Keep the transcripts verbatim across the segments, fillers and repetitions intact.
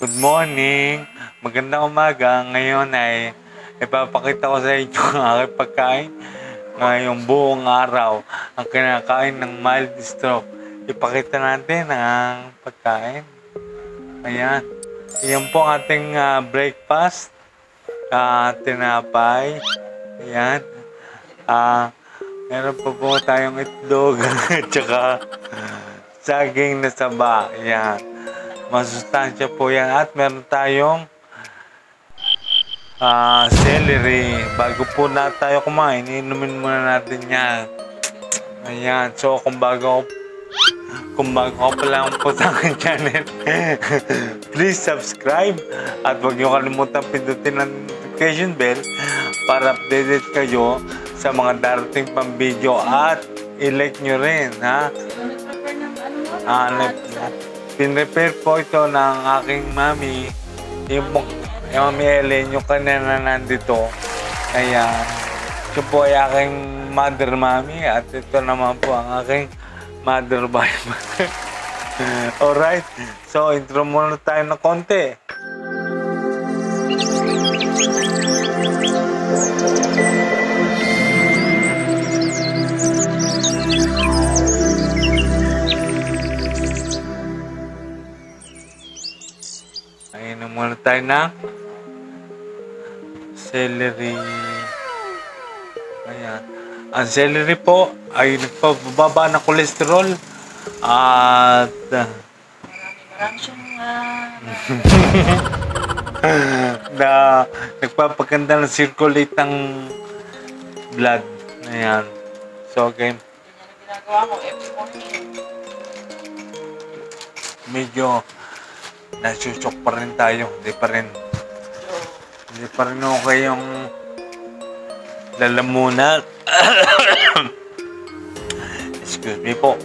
Good morning! Magandang umaga. Ngayon ay ipapakita ko sa inyo ang aking pagkain ngayong buong araw. Ang kinakain ng mild stroke. Ipakita natin ang pagkain. Ayan. Iyan po ang ating uh, breakfast. Uh, tinapay. Ayan. Uh, meron po po tayong itlog at saka saging na saba. Ayan. Masustansya po yan. At meron tayong uh, celery. Bago po na tayo kumain, inumin muna natin yan. Ayan. So, kung bago kung bago ka pa lang po sa aking channel, please subscribe. At huwag niyo kalimutan pindutin ang notification bell para updated kayo sa mga darating pang video. At i-like nyo rin, ha? Ah, pinrepair po ito ng aking mami, yung, yung mami Ellen, yung kanina nandito. Ayan. Ito po ay aking mother mami at ito naman po ang aking mother Bible. Alright. So, intro muna tayo ng konti. Ayun muna tayo na celery. Ayan. Ang celery po ay nagpababa ng kolesterol at uh, marami siyang uh, na nagpapaganda ng circulate ng blood. Ayan. So, okay. Yan ang ginagawa ko every morning. Medyo nasutsok pa rin tayo. Hindi pa rin. Hindi pa rin okay yung lalamunan. Excuse me po.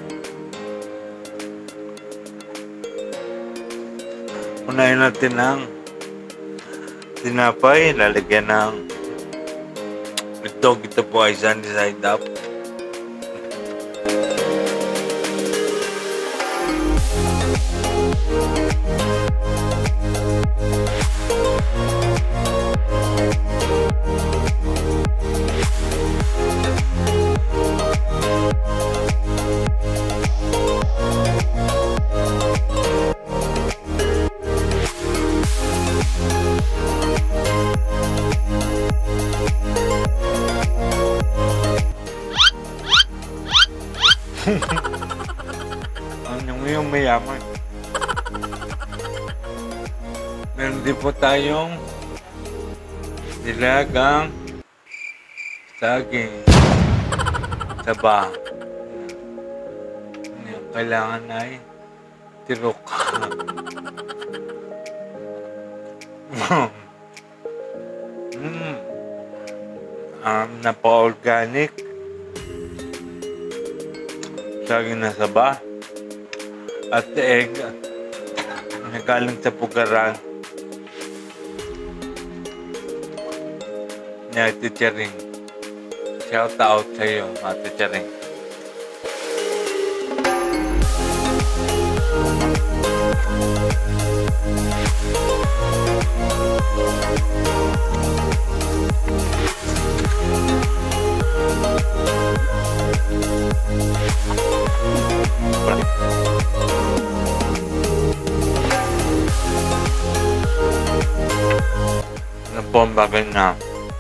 Unahin natin ng tinapay. Lalagyan ng itlog. Ito po ay sunny side up. Ano yung mayaman? Meron din po tayong nilagang saging saba. Yung kailangan ay tirok. mm. um, Napa-organic saging na saba at egg na galing sa pugaran ni Ate Charing. Shout out sa iyo, Ate Charing. Ano po ang bagay na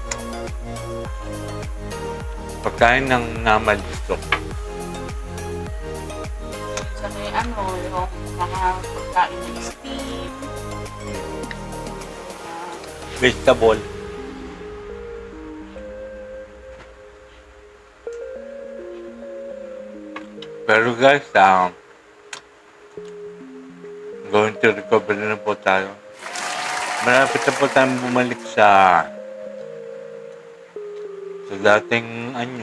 pagkain ng namal gusto? Sa may ano, yung mga pagkain ng steam, uh, Vegetable. Pero guys, um, going to recover na po tayo. Malapit na po tayong bumalik sa sa dating anyo.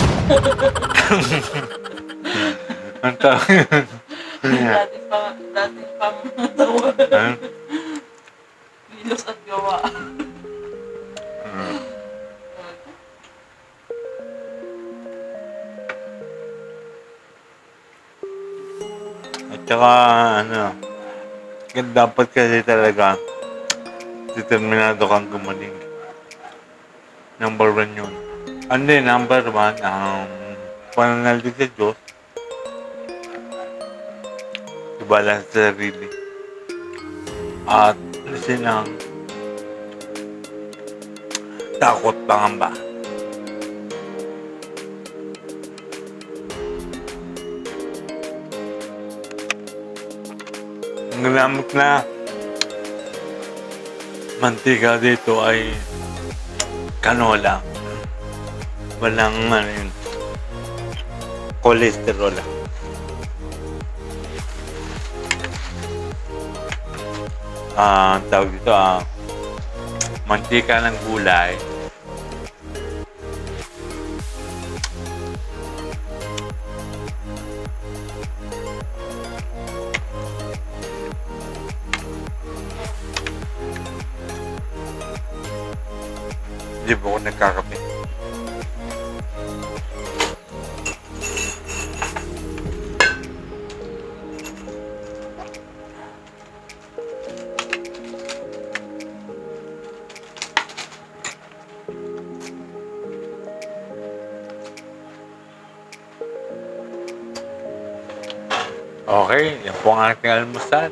Ang tawag yun? dati pa, dati pang tawa. Huh? Bilos at gawa. Hmm. At saka, ano, dapat kasi talaga determinado kang gumaling. Number one yun. And then, number one, ang um, pananalig sa Diyos, ibala sa sarili. At kasi lang, takot pangamba. Ang ginamit na mantika dito ay canola. Walang ano yun, cholesterol. Ah, uh, tawag dito ah, mantika ng gulay. Hindi po ako nagkakape. Okay, yan po ang ating almusal.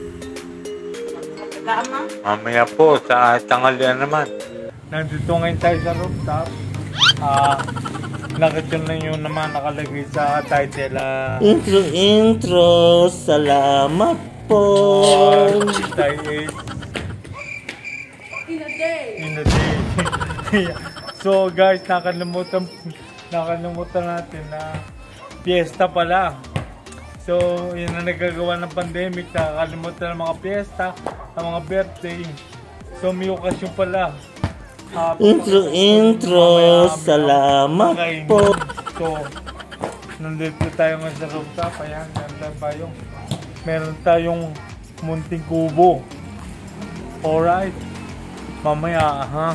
Mamaya po sa tanghalian naman. Nandito ngayon tayo sa rooftop. Ah, uh, nakita na yun naman nakalagay sa title. Uh, intro, intro. Salamat po. Uh, tayo is In a day. in a day. So guys, nakalimutan, nakalimutan natin na fiesta pala. So, yun ang nagagawa ng pandemic, nakakalimutan ng mga fiesta, ng mga birthday. So, may okasyon pala. Uh, intro, intro, salamat po. So, nandito tayo ngayon sa rooftop. Ayan, meron tayo, meron tayong munting kubo. Alright. Mamaya, ha?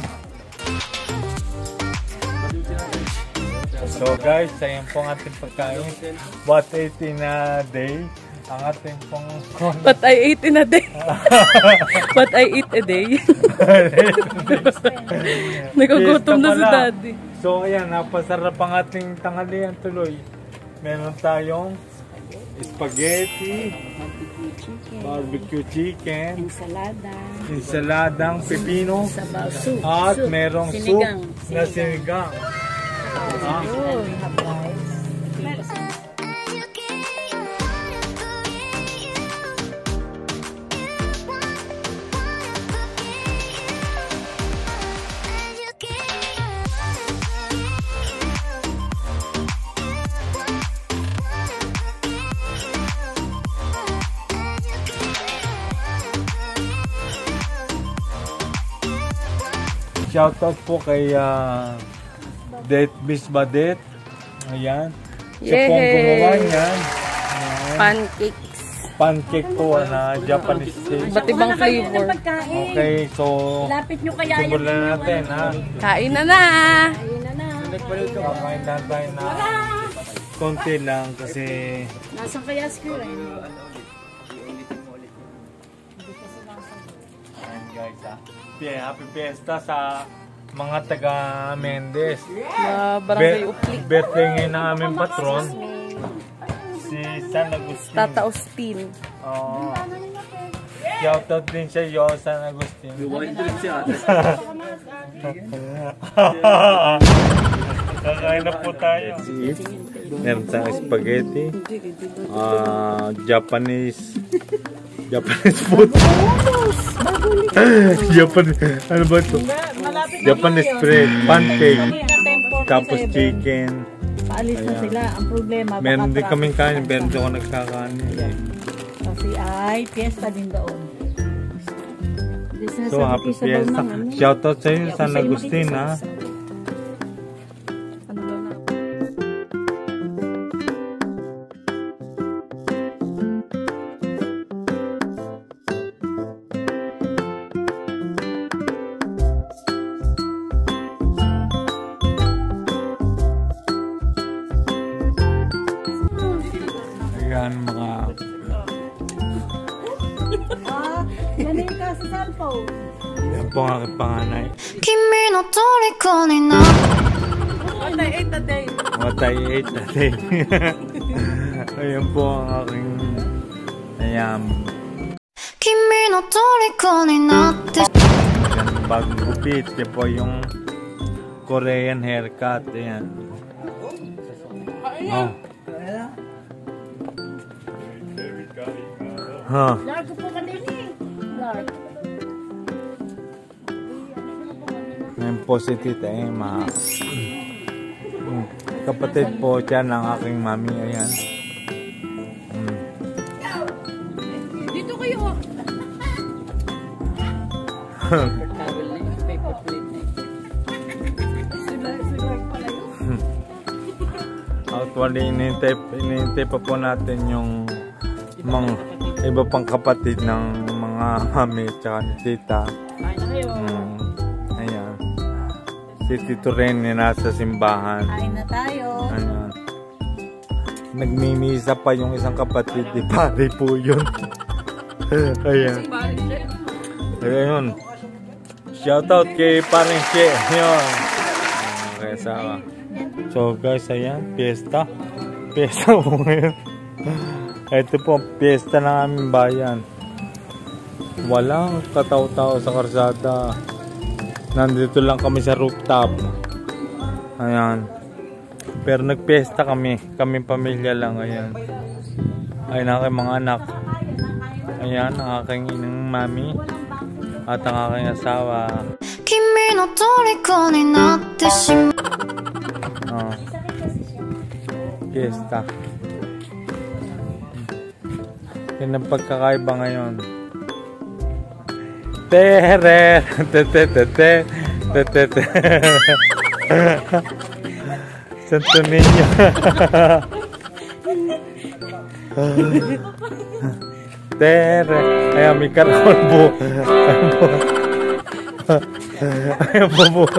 So guys, ayan po ang ating pagkain. What I ate in a day. Ang ating pong... What I ate in a day. What I eat a day. Nagugutom na si Daddy. So ayan, napasarap ang ating tanghalian tuloy. Meron tayong spaghetti, barbecue chicken, Ensalada. ensaladang pepino, Sabaw soup. at merong soup Sinigang. na sinigang. Ah. Shoutout po kay uh, Det Miss Badet. Ayan. Siya po ang gumawa niyan. Ayan. Pancakes. Pancake po na Japanese steak. Iba't ibang flavor. Okay, so Lapit nyo kaya simulan na natin, ha? Kain na na. Ayun na na. Kakain na tayo na konti lang kasi Nasaan kaya screen? ayan guys, ha? Yeah, happy fiesta sa mga taga Mendez. Na barangay Uplik. Birthday ngayon ng aming patron, si San Agustin. Tata Austin. Oo. Shoutout din siya, yo, San Agustin. Kakain na po tayo. Meron tayong spaghetti, uh, Japanese, Japanese food. Japanese, ano ba ito? Japanese bread, pancake, tapos chicken. Paalis na sila. Ang problema, Meron din baka kaming kanin, pero hindi ako nagkakanin. Eh. kasi ay fiesta din doon. So, happy fiesta. Shoutout sa iyo, San Agustin, ha? Ano daw na? Ayan, mga sa cellphone. Yan po ang aking panganay. 君の虜にな What I ate today. What I ate today. Ayan po ang aking... Ayan. 君の虜になって Ayan, bagong gupit. Yan po yung Korean haircut. Ayan. Oh. Huh. Largo po ka din eh. Largo. Ngayon po si Tita Emma. Mm. Kapatid po siya ng aking mami. Ayan. Mm. Dito kayo. Actually, inintay, inintay pa po natin yung mga iba pang kapatid ng mga mami tsaka ni Tita. Kain na kayo. Mm. Ayan. Si Tito Ren nasa simbahan. Kain na tayo. Ayan. Nagmimisa pa yung isang kapatid. Di pare po yun. Ayan. Ayan. Shoutout kay Paring Che. Ayan. Okay, sawa. So guys, ayan. Fiesta. Fiesta po ngayon. Ito po, fiesta ng aming bayan. Walang kataw-tao sa karsada. Nandito lang kami sa rooftop. Ayan. Pero nagpiesta kami. Kaming pamilya lang. Ayan. Ayan ang aking mga anak. Ayan ang aking inang mami. At ang aking asawa. 君の虜になってしまう Oh. Fiesta. Yan ang pagkakaiba ngayon. Tere! Te-te-te-te! Te-te-te! Santo Niño! Tere! Ayan, may karakol po. Ayan po po.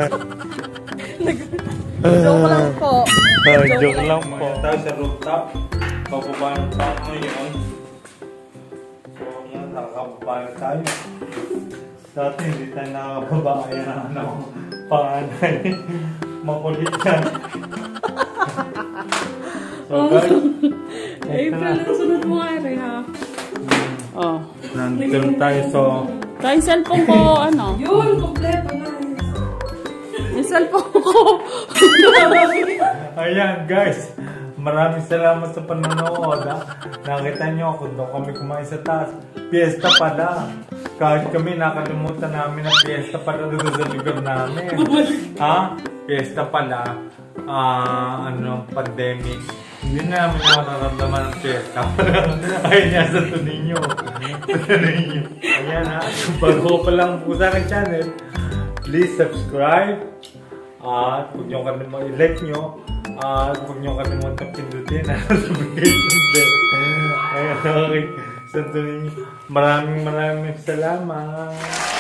Joke lang po. Uh, joke lang po. Tayo sa rooftop. Pababa ng tao ngayon. So, yan. Nakakababa na tayo. Dati hindi tayo nakakababa. Ayan ang ano. Panganay. Makulit yan. So guys. April, nasunod mo nga rin ha. Oh. Nandito tayo so. Kaya yung cellphone ko, ano? Yun, kompleto na. Yung cellphone ko. Ayan guys. Maraming salamat sa panonood. Ha? Nakita nyo kung doon kami kumain sa taas. Fiesta pala. Kahit kami nakalimutan namin na fiesta pala doon sa lugar namin. Ha? Fiesta pala. Ah, ano, pandemic. Hindi na namin nararamdaman ng fiesta. Ayun yan sa Tuninyo. Sa Tuninyo. Ayan ha. Bago pa lang po sa aking channel, please subscribe. At huwag nyo kalimutan i-like nyo. At huwag nyo kalimutan pindutin ang notification bell. Ayan, okay. Sa Tuninyo. Maraming maraming salamat.